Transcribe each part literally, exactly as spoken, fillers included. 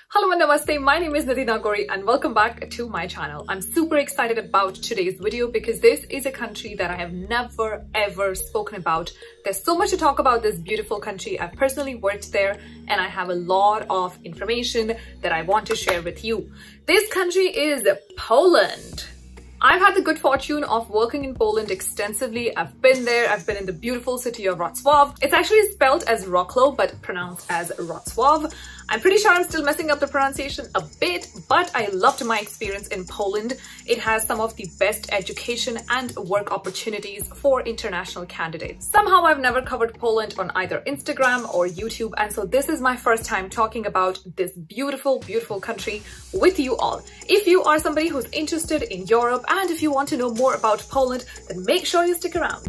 Hello and namaste, my name is Nidhi Nagori and welcome back to my channel. I'm super excited about today's video because this is a country that I have never ever spoken about. There's so much to talk about this beautiful country. I've personally worked there and I have a lot of information that I want to share with you. This country is Poland. I've had the good fortune of working in Poland extensively. I've been there. I've been in the beautiful city of Wrocław. It's actually spelled as Wrocław, but pronounced as Wrocław. I'm pretty sure I'm still messing up the pronunciation a bit, but I loved my experience in Poland. It has some of the best education and work opportunities for international candidates. Somehow I've never covered Poland on either Instagram or YouTube, and so this is my first time talking about this beautiful, beautiful country with you all. If you are somebody who's interested in Europe and if you want to know more about Poland, then make sure you stick around.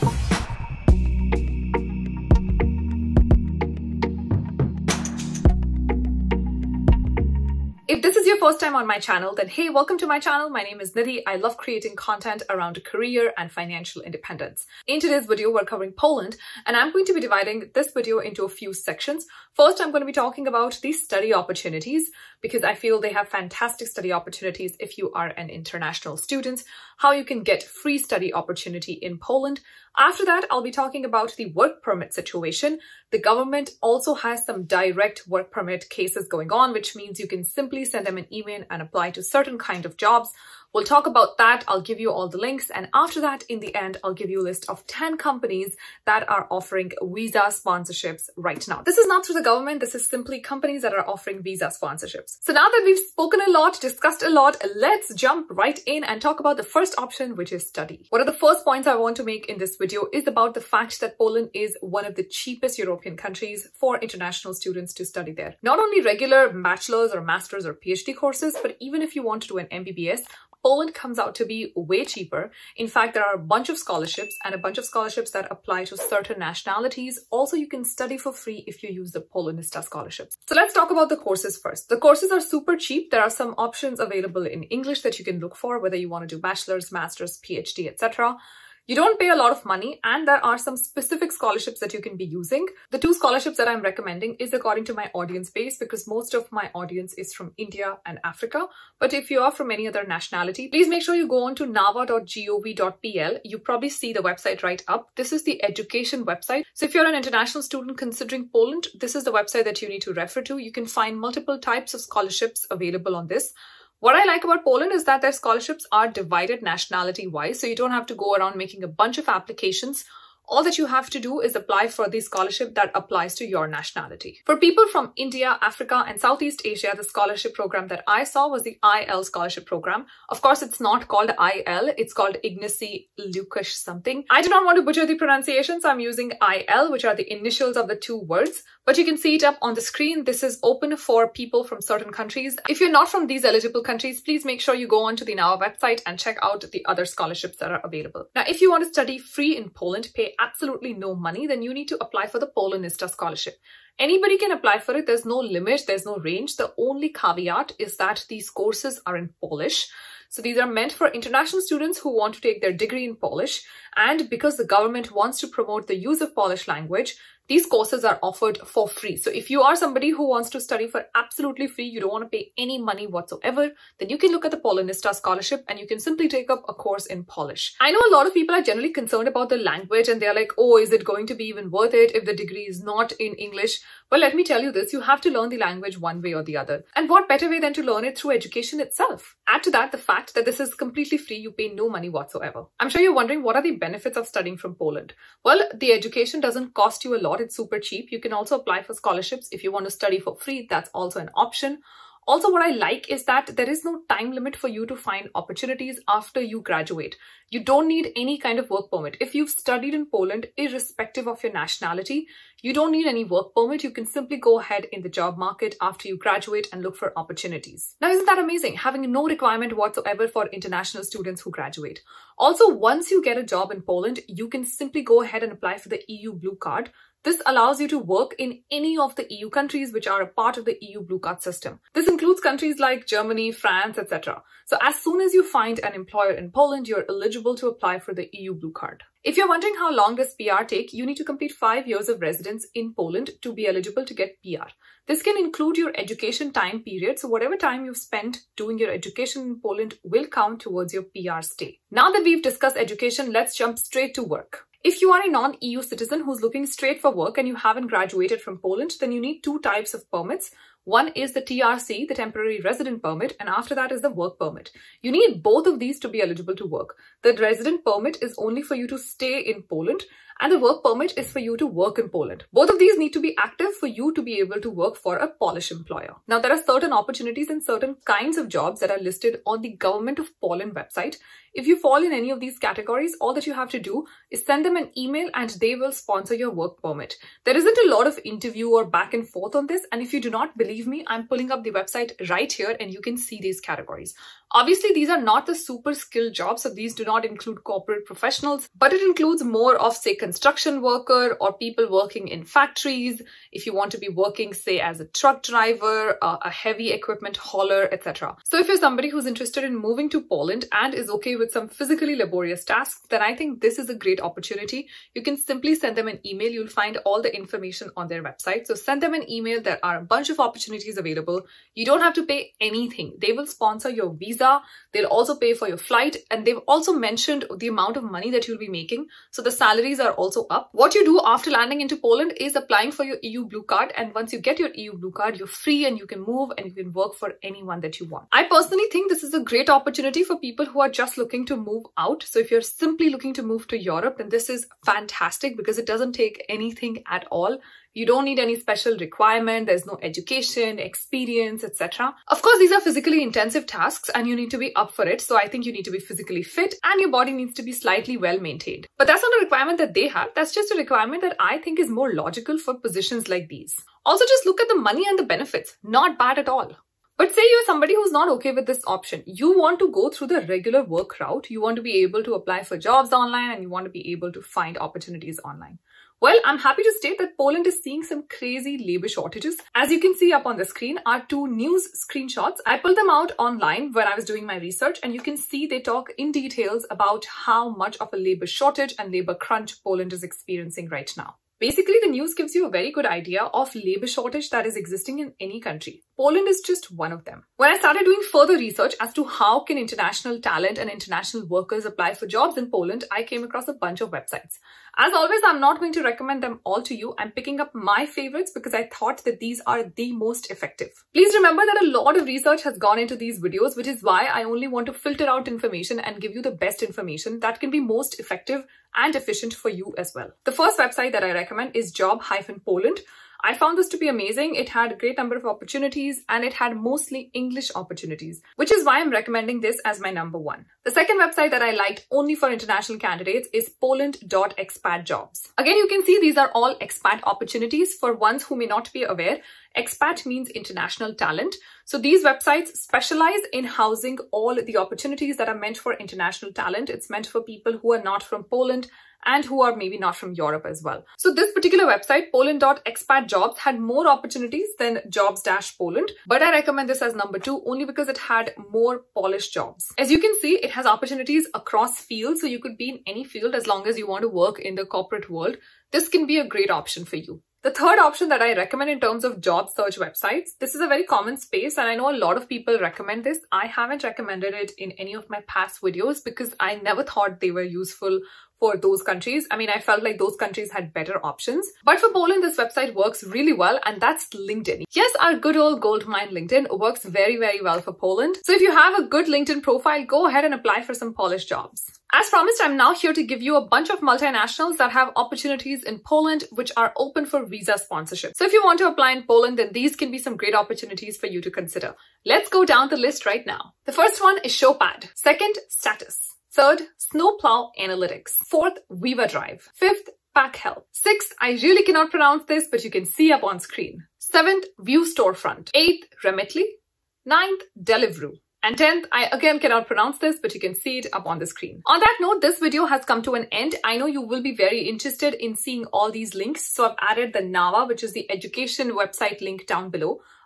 If this is your first time on my channel, then hey, welcome to my channel. My name is Nidhi. I love creating content around career and financial independence. In today's video, we're covering Poland, and I'm going to be dividing this video into a few sections. First, I'm going to be talking about the study opportunities because I feel they have fantastic study opportunities if you are an international student, how you can get free study opportunity in Poland. After that, I'll be talking about the work permit situation. The government also has some direct work permit cases going on, which means you can simply send them an email and apply to certain kind of jobs. We'll talk about that. I'll give you all the links. And after that, in the end, I'll give you a list of ten companies that are offering visa sponsorships right now. This is not through the government. This is simply companies that are offering visa sponsorships. So now that we've spoken a lot, discussed a lot, let's jump right in and talk about the first option, which is study. One of the first points I want to make in this video is about the fact that Poland is one of the cheapest European countries for international students to study there. Not only regular bachelor's or master's or PhD courses, but even if you want to do an M B B S, Poland comes out to be way cheaper. In fact, there are a bunch of scholarships and a bunch of scholarships that apply to certain nationalities. Also, you can study for free if you use the Polonista scholarships. So let's talk about the courses first. The courses are super cheap. There are some options available in English that you can look for, whether you want to do bachelor's, master's, PhD, et cetera. You don't pay a lot of money, and there are some specific scholarships that you can be using. The two scholarships that I'm recommending is according to my audience base because most of my audience is from India and Africa. But if you are from any other nationality, please make sure you go on to nava dot gov dot p l. You probably see the website right up. This is the education website. So if you're an international student considering Poland, this is the website that you need to refer to. You can find multiple types of scholarships available on this. What I like about Poland is that their scholarships are divided nationality-wise, so you don't have to go around making a bunch of applications. All that you have to do is apply for the scholarship that applies to your nationality. For people from India, Africa, and Southeast Asia, the scholarship program that I saw was the I L scholarship program. Of course, it's not called I L, it's called Ignacy Łukasz something. I do not want to butcher the pronunciation, so I'm using I L, which are the initials of the two words. But you can see it up on the screen. This is open for people from certain countries. If you're not from these eligible countries, please make sure you go onto the NAWA website and check out the other scholarships that are available. Now, if you want to study free in Poland, pay absolutely no money, then you need to apply for the Polonista scholarship. Anybody can apply for it. There's no limit. There's no range. The only caveat is that these courses are in Polish. So these are meant for international students who want to take their degree in Polish. And because the government wants to promote the use of Polish language, these courses are offered for free. So if you are somebody who wants to study for absolutely free, you don't want to pay any money whatsoever, then you can look at the Polonista scholarship and you can simply take up a course in Polish. I know a lot of people are generally concerned about the language and they're like, oh, is it going to be even worth it if the degree is not in English? Well, let me tell you this, you have to learn the language one way or the other. And what better way than to learn it through education itself? Add to that the fact that this is completely free, you pay no money whatsoever. I'm sure you're wondering, what are the benefits of studying from Poland? Well, the education doesn't cost you a lot. It's super cheap. You can also apply for scholarships if you want to study for free. That's also an option. Also, what I like is that there is no time limit for you to find opportunities after you graduate. You don't need any kind of work permit. If you've studied in Poland, irrespective of your nationality, you don't need any work permit. You can simply go ahead in the job market after you graduate and look for opportunities. Now, isn't that amazing? Having no requirement whatsoever for international students who graduate. Also, once you get a job in Poland, you can simply go ahead and apply for the E U Blue Card. This allows you to work in any of the E U countries which are a part of the E U Blue Card system. This includes countries like Germany, France, et cetera. So as soon as you find an employer in Poland, you're eligible to apply for the E U Blue Card. If you're wondering how long does P R take, you need to complete five years of residence in Poland to be eligible to get P R. This can include your education time period, so whatever time you've spent doing your education in Poland will count towards your P R stay. Now that we've discussed education, let's jump straight to work. If you are a non-E U citizen who's looking straight for work and you haven't graduated from Poland, then you need two types of permits. One is the T R C, the temporary resident permit, and after that is the work permit. You need both of these to be eligible to work. The resident permit is only for you to stay in Poland, and the work permit is for you to work in Poland. Both of these need to be active for you to be able to work for a Polish employer. Now, there are certain opportunities and certain kinds of jobs that are listed on the Government of Poland website. If you fall in any of these categories, all that you have to do is send them an email and they will sponsor your work permit. There isn't a lot of interview or back and forth on this, and if you do not believe me, I'm pulling up the website right here and you can see these categories. Obviously, these are not the super skilled jobs, so these do not include corporate professionals, but it includes more of, say, construction worker or people working in factories. If you want to be working, say, as a truck driver, uh, a heavy equipment hauler, et cetera. So if you're somebody who's interested in moving to Poland and is okay with some physically laborious tasks, then I think this is a great opportunity. You can simply send them an email. You'll find all the information on their website. So send them an email. There are a bunch of opportunities available. You don't have to pay anything. They will sponsor your visa. They'll also pay for your flight, and they've also mentioned the amount of money that you'll be making. So the salaries are also up. What you do after landing into Poland is applying for your E U Blue Card. And once you get your E U Blue Card, you're free and you can move and you can work for anyone that you want. I personally think this is a great opportunity for people who are just looking to move out. So if you're simply looking to move to Europe, then this is fantastic because it doesn't take anything at all. You don't need any special requirement. There's no education, experience, et cetera. Of course, these are physically intensive tasks and you need to be up for it. So I think you need to be physically fit and your body needs to be slightly well maintained. But that's not a requirement that they have. That's just a requirement that I think is more logical for positions like these. Also, just look at the money and the benefits. Not bad at all. But say you're somebody who's not okay with this option. You want to go through the regular work route. You want to be able to apply for jobs online and you want to be able to find opportunities online. Well, I'm happy to state that Poland is seeing some crazy labor shortages. As you can see up on the screen are two news screenshots. I pulled them out online when I was doing my research, and you can see they talk in details about how much of a labor shortage and labor crunch Poland is experiencing right now. Basically, the news gives you a very good idea of labor shortage that is existing in any country. Poland is just one of them. When I started doing further research as to how can international talent and international workers apply for jobs in Poland, I came across a bunch of websites. As always, I'm not going to recommend them all to you. I'm picking up my favorites because I thought that these are the most effective. Please remember that a lot of research has gone into these videos, which is why I only want to filter out information and give you the best information that can be most effective and efficient for you as well. The first website that I recommend is job dash Poland. I found this to be amazing. It had a great number of opportunities and it had mostly English opportunities, which is why I'm recommending this as my number one. The second website that I liked only for international candidates is poland dot expat jobs. Again, you can see these are all expat opportunities. For ones who may not be aware, expat means international talent. So these websites specialize in housing all the opportunities that are meant for international talent. It's meant for people who are not from Poland and who are maybe not from Europe as well. So this particular website, poland dot expat jobs, had more opportunities than jobs dash Poland, but I recommend this as number two only because it had more Polish jobs. As you can see, it has opportunities across fields, so you could be in any field as long as you want to work in the corporate world. This can be a great option for you. The third option that I recommend in terms of job search websites, this is a very common space and I know a lot of people recommend this. I haven't recommended it in any of my past videos because I never thought they were useful for those countries. I mean, I felt like those countries had better options. But for Poland, this website works really well, and that's LinkedIn. Yes, our good old goldmine LinkedIn works very, very well for Poland. So if you have a good LinkedIn profile, go ahead and apply for some Polish jobs. As promised, I'm now here to give you a bunch of multinationals that have opportunities in Poland which are open for visa sponsorship. So if you want to apply in Poland, then these can be some great opportunities for you to consider. Let's go down the list right now. The first one is Showpad. Second, Status. Third, Snowplow Analytics. Fourth, Viva Drive. Fifth, Pack Help. Sixth, I really cannot pronounce this, but you can see up on screen. Seventh, View Storefront. Eighth, Remitly. Ninth, Deliveroo. And tenth, I again cannot pronounce this, but you can see it up on the screen. On that note, this video has come to an end. I know you will be very interested in seeing all these links. So I've added the NAVA, which is the education website link down below.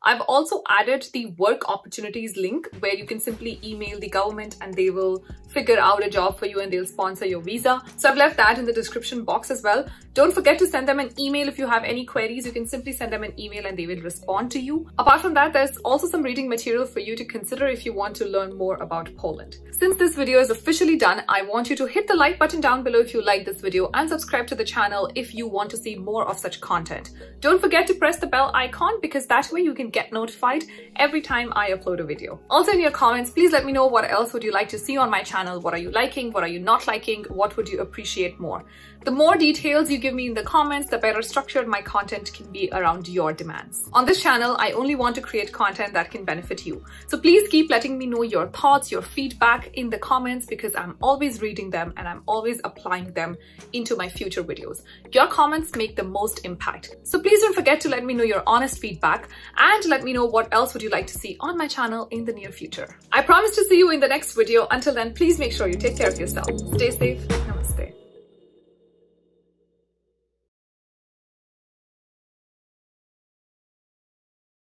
I've also added the work opportunities link where you can simply email the government and they will figure out a job for you and they'll sponsor your visa. So I've left that in the description box as well. Don't forget to send them an email if you have any queries. You can simply send them an email and they will respond to you. Apart from that, there's also some reading material for you to consider if you want to learn more about Poland. Since this video is officially done, I want you to hit the like button down below if you like this video and subscribe to the channel if you want to see more of such content. Don't forget to press the bell icon because that way you can get notified every time I upload a video. Also in your comments, please let me know what else would you like to see on my channel. What are you liking? What are you not liking? What would you appreciate more? The more details you give me in the comments, the better structured my content can be around your demands. On this channel, I only want to create content that can benefit you. So please keep letting me know your thoughts, your feedback in the comments because I'm always reading them and I'm always applying them into my future videos. Your comments make the most impact. So please don't forget to let me know your honest feedback and let me know what else would you like to see on my channel in the near future. I promise to see you in the next video. Until then, please make sure you take care of yourself. Stay safe. Namaste.